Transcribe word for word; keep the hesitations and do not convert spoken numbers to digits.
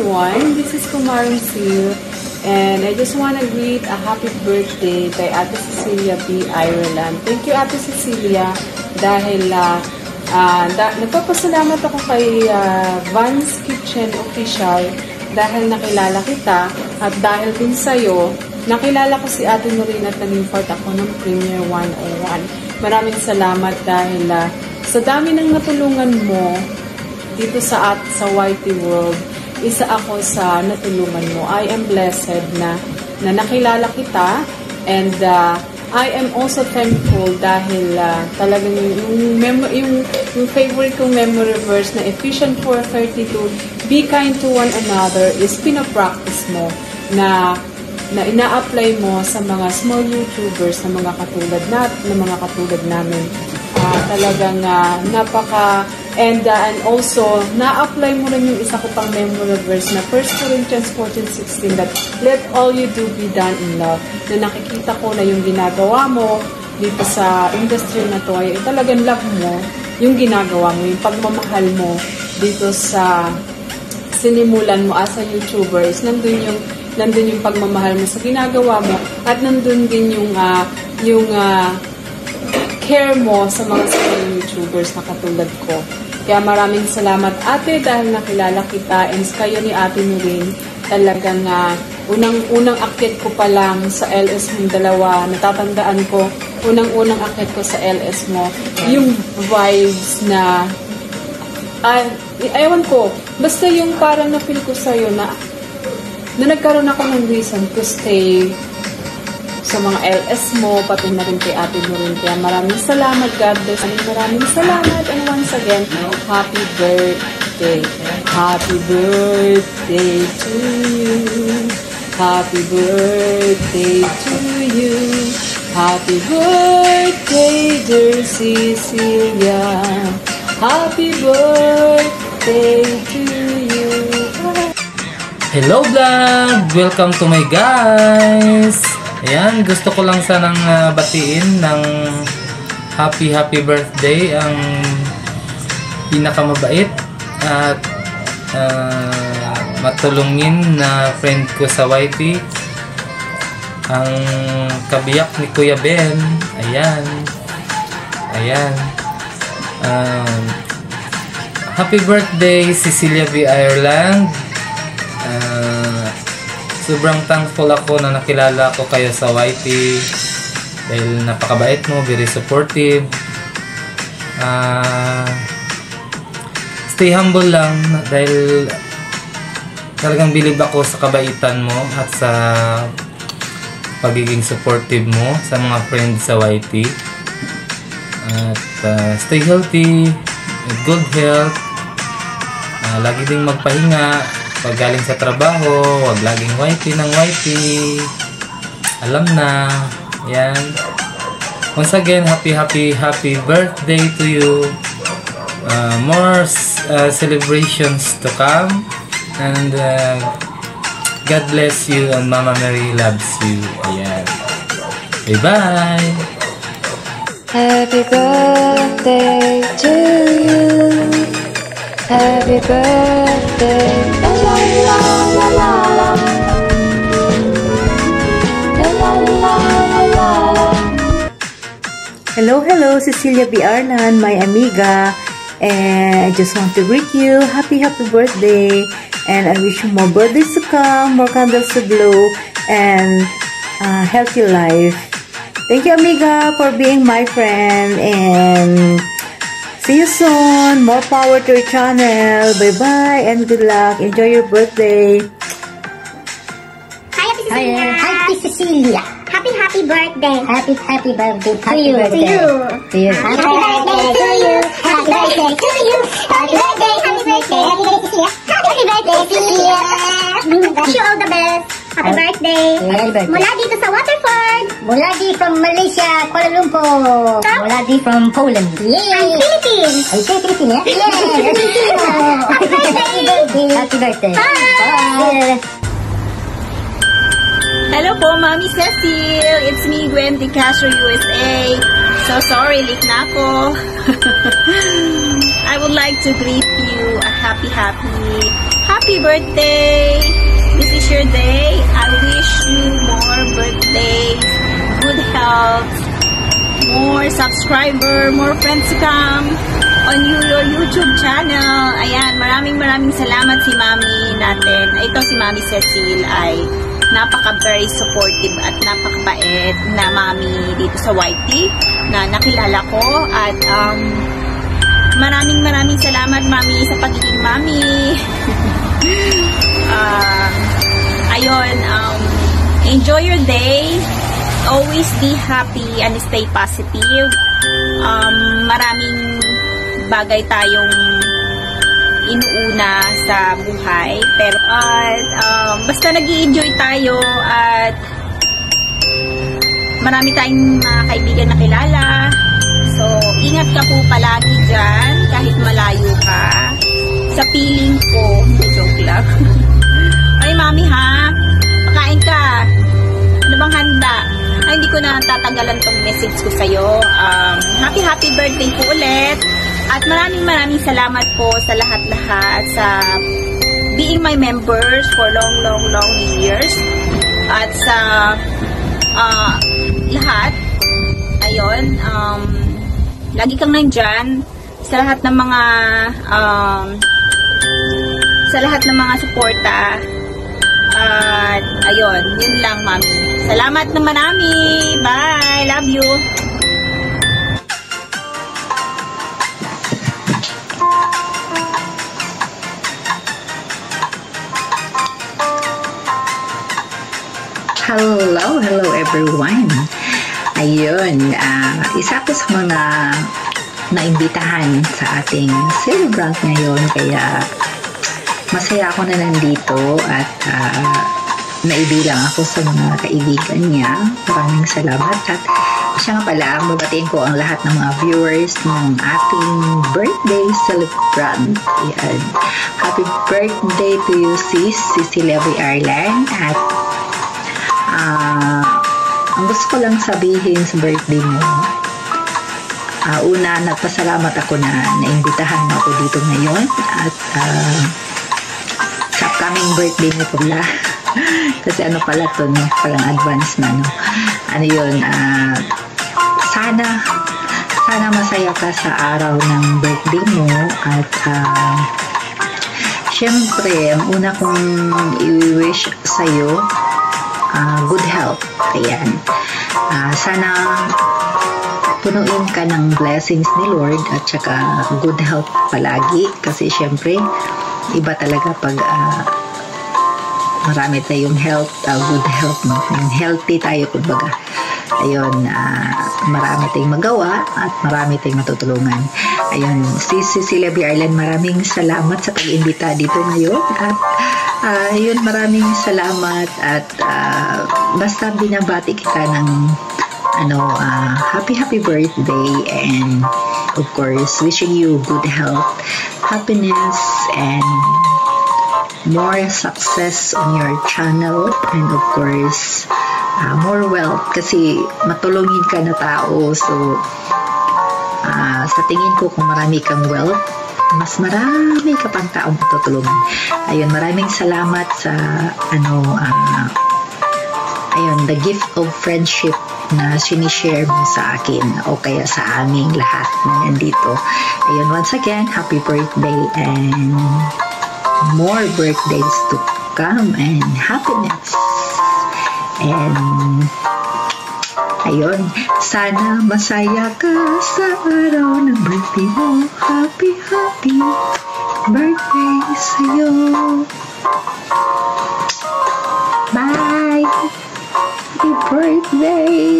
everyone, this is Kumarum Sil, and I just want to greet a happy birthday kay Ate Cecilia B. Ireland. Thank you, Ate Cecilia, dahil uh, uh, da nagpapasalamat ako kay uh, Vans Kitchen Official dahil nakilala kita, at dahil din sa'yo, nakilala ko si Ate Noreen at naging part ako ng Premier one oh one. Maraming salamat dahil uh, sa dami ng natulungan mo dito sa at sa Y T World, isa ako sa natulungan mo. I am blessed na, na nakilala kita, and uh, I am also thankful dahil uh, talagang yung, yung, yung, yung favorite kong memory verse na Ephesians four thirty-two, be kind to one another, is pinapractice mo na na ina-apply mo sa mga small YouTubers na mga katulad nat, na mga katulad namin. Uh, talagang uh, napaka and uh, and also na-apply mo rin yung isa ko pang memory verse na First Corinthians fourteen sixteen, that let all you do be done in love. Na nakikita ko na yung ginagawa mo dito sa industry na to ay talagang love mo yung ginagawa mo, yung pagmamahal mo dito sa sinimulan mo as a YouTuber. Is nandun yung nandun yung pagmamahal mo sa ginagawa mo, at nandun din yung uh, yung uh, care mo sa mga small YouTubers na katulad ko. Kaya maraming salamat, ate, dahil nakilala kita, and kayo ni Ate Noreen, talagang uh, unang-unang akit ko pa lang sa L S mo dalawa, natatandaan ko, unang-unang akit ko sa L S mo, yung vibes na uh, ewan ko, basta yung parang na-feel ko sa'yo na na nagkaroon ako ng reason to stay sa mga L S mo, pati na rin kay Ate Noreen. Kaya maraming salamat, God bless. Maraming salamat, and once again, happy birthday. Happy birthday to you. Happy birthday to you. Happy birthday, dear Cecilia. Happy birthday to you. Hello vlog! Welcome to my guys! Ayan, gusto ko lang sanang uh, batiin ng happy happy birthday ang pinakamabait at uh, matulungin na friend ko sa Y T, ang kabiyak ni Kuya Ben. Ayan. Ayan. Um, happy birthday, Cecilia B. Ireland. Uh, sobrang thankful ako na nakilala ko kayo sa Y T dahil napakabait mo, very supportive. Uh, stay humble lang dahil talagang bilib ako sa kabaitan mo at sa pagiging supportive mo sa mga friends sa Y T. At uh, stay healthy, with good health. Uh, lagi ding magpahinga pag galing sa trabaho, wag laging Y T ng Y T. Alam na. Yan. Once again, happy, happy, happy birthday to you. Uh, more uh, celebrations to come. And uh, God bless you, and Mama Mary loves you. Ayan. Bye-bye. Happy birthday to you. Happy birthday, la la la la la la, la la la la la. Hello, hello, Cecilia B. Ireland, my amiga, and I just want to greet you, happy, happy birthday, and I wish you more birthdays to come, more candles to blow, and uh, healthy life. Thank you, amiga, for being my friend, and see you soon. More power to your channel. Bye-bye and good luck. Enjoy your birthday. Hi, Happy Cecilia. Hi, Happy Cecilia. Happy, happy birthday. Happy, happy birthday to Happy you. birthday. To you. To you. Happy, happy birthday to you. Happy birthday to you. Happy birthday, happy birthday. Happy birthday, Cecilia. Happy birthday, Cecilia. Wish you all the best. Happy birthday. Happy birthday. Mula dito sa Waterford. Mula di from Malaysia, Kuala Lumpur. From? Mula di from Poland. Yay! And Philippines. Ay, say Philippines, eh? Yes. Happy birthday. Happy birthday. Bye. Hello po, Mami Cecil. It's me, Gwen Di Castro, U S A. So sorry, late na ako. I would like to greet you a happy, happy, happy birthday! This is your day. I wish you more birthdays, good health, more subscriber, more friends to come on your YouTube channel. Ayan, maraming maraming salamat si Mami natin. Ito si Mami Cecile ay napaka very supportive at napakabait na Mami dito sa Y T na nakilala ko. At um, maraming maraming salamat Mami sa pagiging Mami. uh, ayun, um, enjoy your day. Always be happy and stay positive. Um, maraming bagay tayong inuuna sa buhay. Pero at um, basta nag-i-enjoy tayo at marami tayong mga kaibigan na kilala. So, ingat ka po palagi dyan kahit malayo ka. Sa piling ko, joke lang. Ay, Mami ha, pakain ka. Ano bang handa? Ay, hindi ko na tatagalan tong message ko sa'yo. Um, happy, happy birthday po ulit. At maraming maraming salamat po sa lahat-lahat sa being my members for long, long, long years. At sa uh, lahat, ayun, um, lagi kang nandyan sa lahat ng mga um, sa lahat ng mga suporta. At ayun, yun lang Mami. Salamat na marami. Bye. Love you. Hello, hello everyone. Ayun, uh, isa ko sa mga naimbitahan sa ating celebrant ngayon, kaya masaya ako na nandito at uh, naibilang ako sa mga kaibigan niya. Maraming salamat. At siya nga pala, mabatiin ko ang lahat ng mga viewers ng ating birthday celebrant. Ayan. Happy birthday to you, sis Cecilia B. Arlan. At Uh, ang gusto ko lang sabihin sa birthday mo, uh, una, nagpasalamat ako na naimbitahan mo ako dito ngayon at uh, sa upcoming birthday mo pala kasi ano pala to, no? Parang advance na, no? Ano yun, uh, sana sana masaya ka sa araw ng birthday mo at uh, syempre, ang una kong i-wish sa'yo Uh, good health. Ayan. Uh, sana punuin ka ng blessings ni Lord at saka good health palagi kasi syempre iba talaga pag uh, marami tayong health, uh, good health, no? Yung healthy tayo kumbaga. Ayun, uh, marami tayong magawa at marami tayong matutulungan. Ayun, si Cecilia B. Arlan, maraming salamat sa pag-imbita dito ngayon at Uh, yun, maraming salamat at uh, basta binabati kita ng ano, uh, happy happy birthday and of course wishing you good health, happiness and more success on your channel and of course uh, more wealth kasi matulungin ka na tao. So uh, sa tingin ko kung marami kang wealth, mas marami ka pang taong tutulungan. Ayun, maraming salamat sa ano, uh, ayun, the gift of friendship na sinishare mo sa akin o kaya sa aming lahat na nandito. Ayun, once again, happy birthday and more birthdays to come and happiness. And ayun, sana masaya ka sa araw ng birthday mo. Happy, happy birthday sa'yo. Bye! Happy birthday!